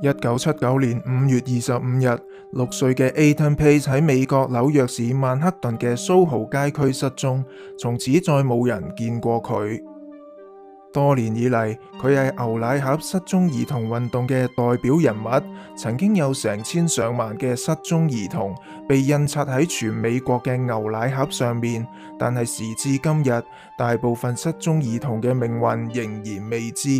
1979年5月25日，6歲嘅 Ethan Page 喺美國紐約市曼克頓嘅蘇豪街區失蹤，從此再冇人見過佢。多年以嚟，佢係牛奶盒失蹤兒童運動嘅代表人物，曾經有成千上萬嘅失蹤兒童被印刷喺全美國嘅牛奶盒上面，但係時至今日，大部分失蹤兒童嘅命運仍然未知。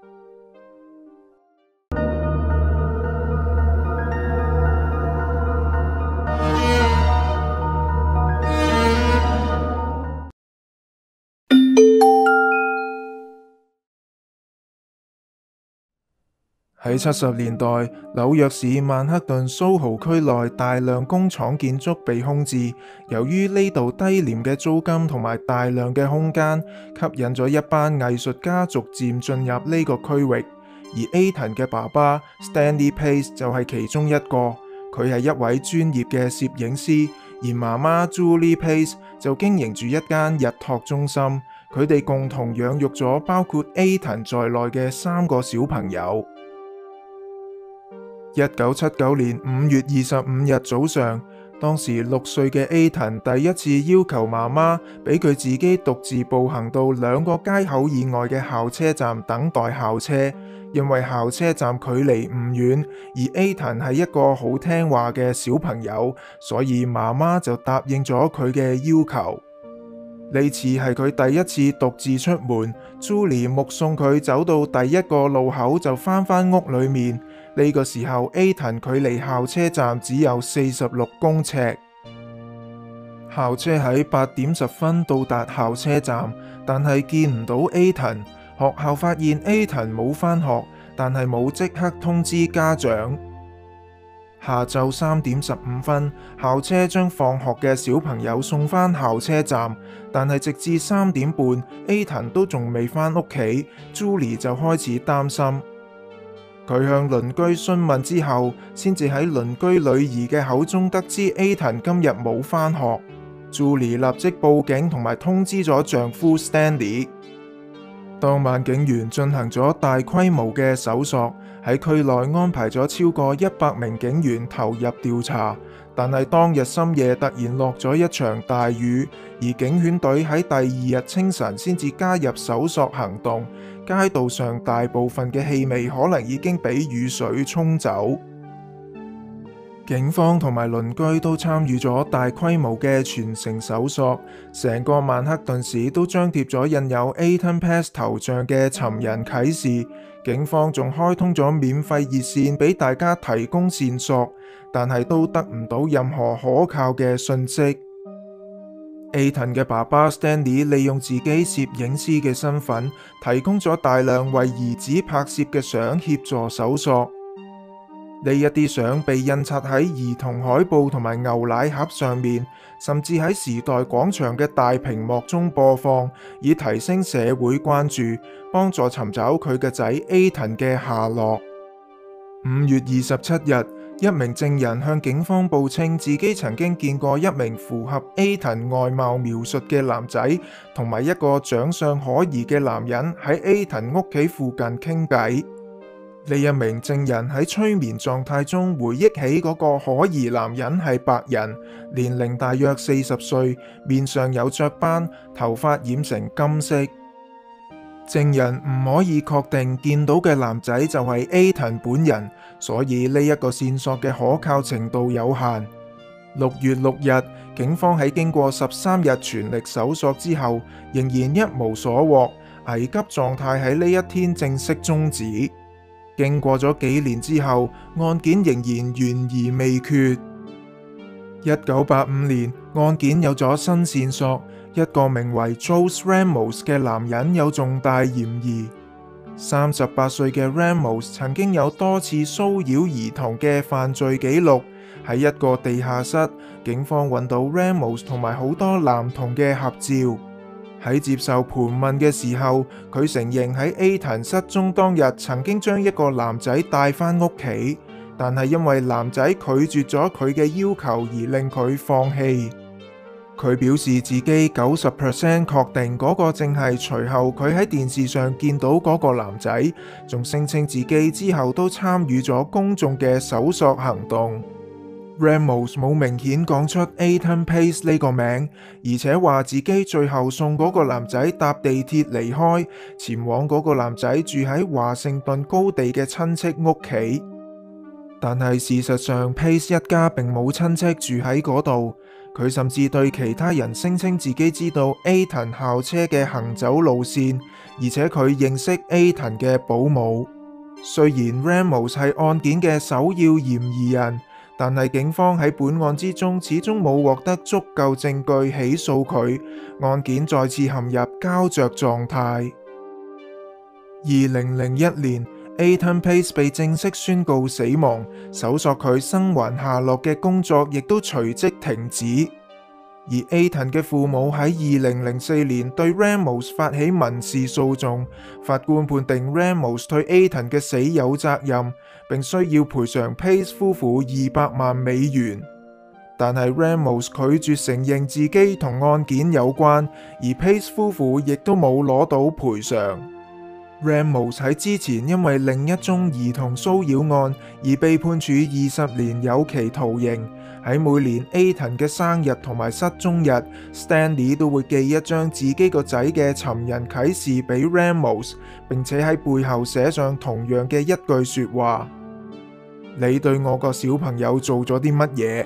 喺70年代，紐約市曼克頓蘇豪區內大量工廠建築被空置，由於呢度低廉嘅租金同埋大量嘅空間，吸引咗一班藝術家逐漸進入呢個區域。而 Ethan 嘅爸爸 Stanley Pace 就係其中一個，佢係一位專業嘅攝影師，而媽媽 Julie Pace 就經營住一間日托中心，佢哋共同養育咗包括 Ethan 在內嘅3個小朋友。1979年5月25日早上，當時6歲嘅 Ethan 第一次要求媽媽俾佢自己獨自步行到2個街口以外嘅校車站等待校車，因為校車站距離唔遠，而 Ethan 係一個好聽話嘅小朋友，所以媽媽就答應咗佢嘅要求。呢次係佢第一次獨自出門， Julie 目送佢走到第一個路口就返屋裏面。呢個時候 Ethan 距離校車站只有46公尺。校車喺8點10分到達校車站，但係見唔到 Ethan。學校發現 Ethan 冇返學，但係冇即刻通知家長。下晝3點15分，校車將放學嘅小朋友送返校車站，但係直至3點半 Ethan 都仲未返屋企， Julie 就開始擔心。佢向鄰居詢問之後，先至喺鄰居女兒嘅口中得知 Ethan 今日冇返學。Julie 立即報警同埋通知咗丈夫 Stanley。當晚警員進行咗大規模嘅搜索，喺區內安排咗超過100名警員投入調查。但係當日深夜突然落咗一場大雨，而警犬隊喺第2日清晨先至加入搜索行動。街道上大部分嘅氣味可能已經俾雨水沖走。警方同埋鄰居都參與咗大規模嘅全城搜索，成個曼克頓市都張貼咗印有 Ethan Page 頭像嘅尋人啟事。警方仲開通咗免費熱線俾大家提供線索，但係都得唔到任何可靠嘅訊息。Ethan 嘅爸爸 Stanley 利用自己攝影師嘅身份，提供咗大量為兒子拍攝嘅相協助搜索。呢一啲相被印刷喺兒童海報同埋牛奶盒上面，甚至喺時代廣場嘅大屏幕中播放，以提升社會關注，幫助尋找佢嘅仔 Ethan 嘅下落。5月27日，一名證人向警方報稱自己曾經見過一名符合 Ethan 外貌描述嘅男仔，同埋一個長相可疑嘅男人喺 Ethan 屋企附近傾偈。呢一名證人喺催眠狀態中回憶起嗰個可疑男人係白人，年齡大約40歲，面上有雀斑，頭髮染成金色。證人唔可以確定見到嘅男仔就係 Ethan 本人，所以呢一個線索嘅可靠程度有限。6月6日，警方喺經過13日全力搜索之後，仍然一無所獲，危急狀態喺呢一天正式終止。經過咗幾年之後，案件仍然懸而未決。1985年，案件有咗新線索，一個名為 Jose Ramos 嘅男人有重大嫌疑。38歲嘅 Ramos 曾經有多次騷擾兒童嘅犯罪記錄。喺一個地下室，警方揾到 Ramos 同埋好多男童嘅合照。喺接受盤問嘅時候，佢承認喺 Ethan 失蹤當日曾經將一個男仔帶返屋企，但係因為男仔拒絕咗佢嘅要求而令佢放棄。 佢表示自己90%確定嗰個正係隨後佢喺電視上見到嗰個男仔，仲聲稱自己之後都參與咗公眾嘅搜索行動。Ramos 冇明顯講出 Ethan Pace 呢個名，而且話自己最後送嗰個男仔搭地鐵離開，前往嗰個男仔住喺華盛頓高地嘅親戚屋企。但係事實上 Pace 一家並冇親戚住喺嗰度，佢甚至對其他人聲稱自己知道 Ethan 校車嘅行走路線，而且佢認識 Ethan 嘅保姆。雖然 Ramos 係案件嘅首要嫌疑人，但係警方喺本案之中始終冇獲得足夠證據起訴佢，案件再次陷入膠着狀態。2001年，Ethan Pace 被正式宣告死亡，搜索佢生還下落嘅工作亦都隨即停止。而 Ethan 嘅父母喺2004年對 Ramos 發起民事訴訟，法官判定 Ramos 對 Ethan 嘅死有責任，並需要賠償 Pace 夫婦200萬美元。但係 Ramos 拒絕承認自己同案件有關，而 Pace 夫婦亦都冇攞到賠償。Ramos 喺之前因為另一宗兒童騷擾案而被判處20年有期徒刑。喺每年 Ethan 嘅生日同埋失蹤日 ，Stanley 都會寄一張自己個仔嘅尋人啟事俾 Ramos， 並且喺背後寫上同樣嘅一句說話：你對我個小朋友做咗啲乜嘢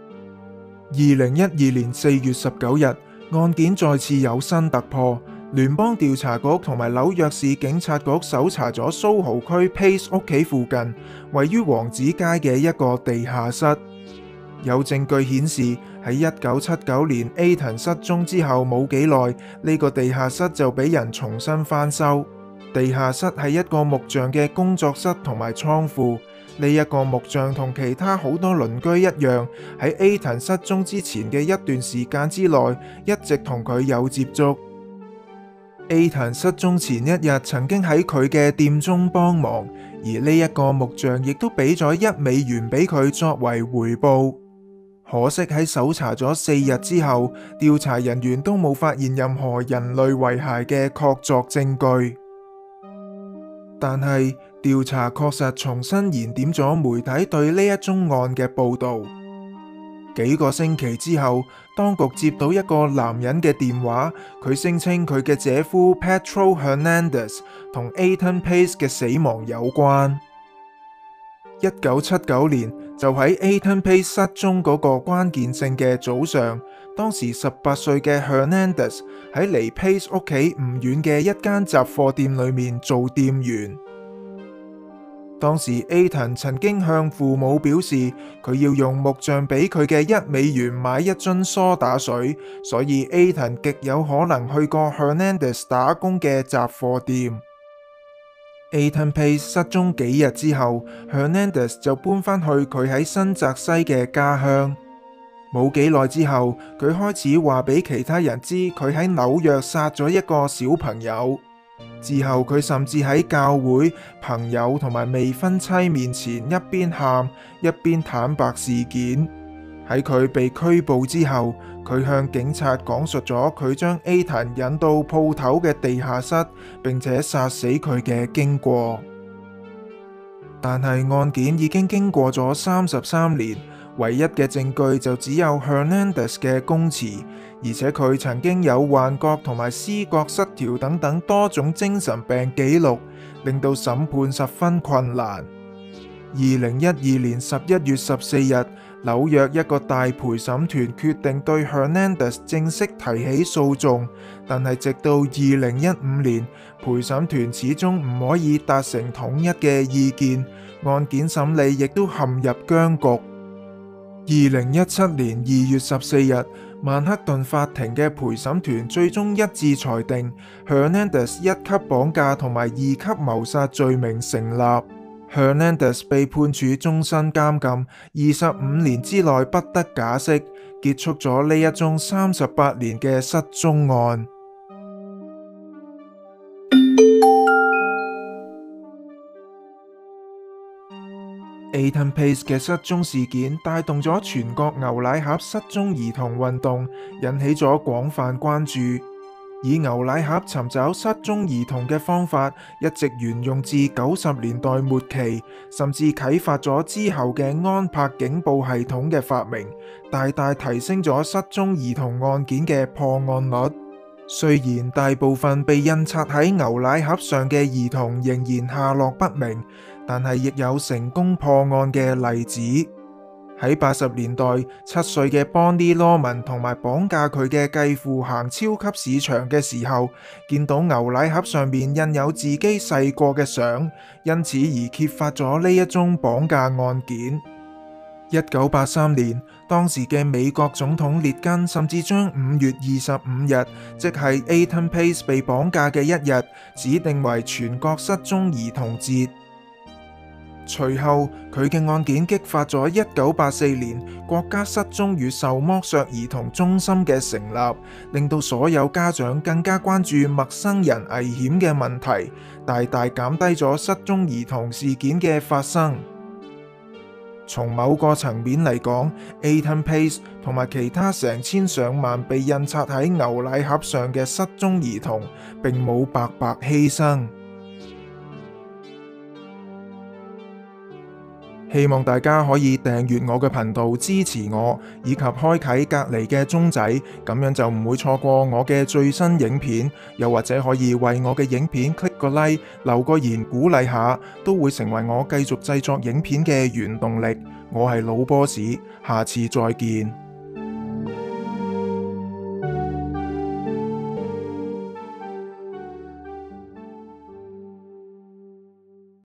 ？2012年4月19日，案件再次有新突破。聯邦調查局同埋紐約市警察局搜查咗蘇豪區 Pace 屋企附近，位於王子街嘅一個地下室。有證據顯示，喺1979年 Ethan 失蹤之後冇幾耐，呢個地下室就俾人重新翻修。地下室係一個木匠嘅工作室同埋倉庫。呢一個木匠同其他好多鄰居一樣，喺 Ethan 失蹤之前嘅一段時間之內，一直同佢有接觸。Ethan 失蹤前一日曾經喺佢嘅店中幫忙，而呢一個木匠亦都俾咗1美元俾佢作為回報。可惜喺搜查咗4日之後，調查人員都冇發現任何人類遺骸嘅確鑿證據。但係調查確實重新燃點咗媒體對呢一宗案嘅報導。幾個星期之後，當局接到一個男人嘅電話，佢聲稱佢嘅姐夫 Pedro Hernandez 同 Ethan Pace 嘅死亡有關。1979年，就喺 Ethan Pace 失蹤嗰個關鍵性嘅早上，當時18歲嘅 Hernandez 喺離 Pace 屋企唔遠嘅一間雜貨店裏面做店員。當時 Ethan 曾經向父母表示，佢要用木匠俾佢嘅1美元買一樽梳打水，所以 Ethan 極有可能去過 Hernandez 打工嘅雜貨店。Ethan Pace 失蹤幾日之後， Hernandez 就搬返去佢喺新澤西嘅家鄉。冇幾耐之後，佢開始話俾其他人知佢喺紐約殺咗一個小朋友。之後佢甚至喺教會、朋友同埋未婚妻面前一邊喊一邊坦白事件。喺佢被拘捕之後，佢向警察講述咗佢將 Ethan 引到鋪頭嘅地下室，並且殺死佢嘅經過。但係案件已經經過咗33年，唯一嘅證據就只有 Hernandez 嘅供詞，而且佢曾經有幻覺同埋思覺失調等等多種精神病記錄，令到審判十分困難。2012年11月14日，紐約一個大陪審團決定對 Hernandez 正式提起訴訟，但係直到2015年，陪審團始終唔可以達成統一嘅意見，案件審理亦都陷入僵局。2017年2月14日，曼克頓法庭嘅陪審團最終一致裁定 Hernandez 1級綁架同埋2級謀殺罪名成立。Hernandez 被判處終身監禁，25年之內不得假釋，結束咗呢一宗38年嘅失蹤案。 Ethan Pace 嘅失蹤事件帶動咗全國牛奶盒失蹤兒童運動，引起咗廣泛關注。以牛奶盒尋找失蹤兒童嘅方法一直沿用至90年代末期，甚至啟發咗之後嘅安柏警報系統嘅發明，大大提升咗失蹤兒童案件嘅破案率。雖然大部分被印刷喺牛奶盒上嘅兒童仍然下落不明，但係亦有成功破案嘅例子。喺80年代，7歲嘅 Bonnie Loman 同埋綁架佢嘅繼父行超級市場嘅時候，見到牛奶盒上面印有自己細個嘅相，因此而揭發咗呢一宗綁架案件。1983年，當時嘅美國總統列根甚至將5月25日，即係 Ethan Pace 被綁架嘅一日，指定為全國失蹤兒童節。隨後，佢嘅案件激發咗1984年國家失蹤與受剝削兒童中心嘅成立，令到所有家長更加關注陌生人危險嘅問題，大大減低咗失蹤兒童事件嘅發生。從某個層面嚟講，Ethan Pace 同埋其他成千上萬被印刷喺牛奶盒上嘅失蹤兒童，並冇白白犧牲。希望大家可以訂閱我嘅頻道支持我，以及開啟隔離嘅鐘仔，咁樣就唔會錯過我嘅最新影片。又或者可以為我嘅影片 click 個 like， 留個言鼓勵下，都會成為我繼續製作影片嘅原動力。我係老波士，下次再見。